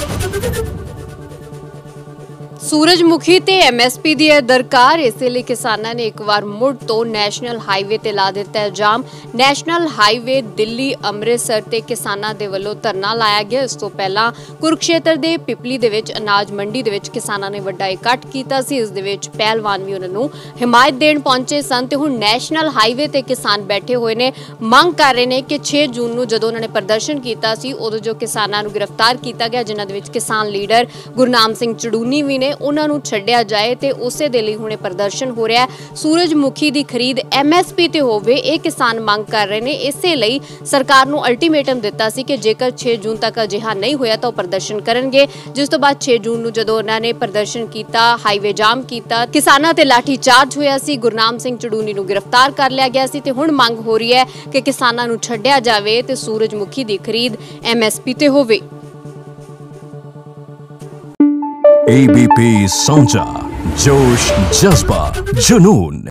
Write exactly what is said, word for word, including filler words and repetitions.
सूरजमुखी ते एमएसपी दी दरकार, इस लिए किसानां ने एक बार मुड़ तो नैशनल हाईवे ते ला दिता है जाम। नैशनल हाईवे दिल्ली अमृतसर ते किसानां दे वल्लों धरना लाया गया। इस तो पहला कुरुक्षेत्र दे पिपली दे विच अनाज मंडी दे विच किसानां ने वड्डा इकट्ठ कीता सी। इस दे विच पहलवान भी उन्हां नूं हिमायत देण पहुंचे सन ते हुण नैशनल हाईवे ते किसान बैठे हुए ने, मंग कर रहे ने कि छे जून नूं जदों उन्हां ने प्रदर्शन कीता सी उदों जो किसानां नूं गिरफ्तार कीता गया, जिन्हां दे विच किसान लीडर गुरनाम सिंह चड़ूनी भी ने, उन्हां नूं छड्डिया जाए ते उसे दे लई हुणे प्रदर्शन हो रहा है। सूरजमुखी दी खरीद एमएसपी ते होवे, ये किसान मंग कर रहे ने। इसे लई सरकार नूं अल्टीमेटम दिता सी कि जेकर छे जून तक अजिहा नहीं होया तो प्रदर्शन करनगे। जिस तो बाद छे जून नूं जदों उन्हां ने प्रदर्शन कीता, हाईवे जाम कीता, किसानां ते लाठी चार्ज होया सी, गुरनाम सिंह चड़ूनी नूं गिरफ्तार कर लिया गया सी ते हुण मंग हो रही है कि किसानां नूं छड्डिया जावे ते सूरजमुखी दी खरीद एमएसपी ते होवे। एबीपी साझा, जोश, जज्बा, जुनून।